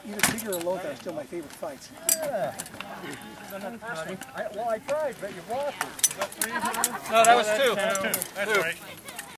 either Tiegr or Lota are still my favorite fights. Yeah. Well, I tried, but you blocked it. No, that was two. That's right.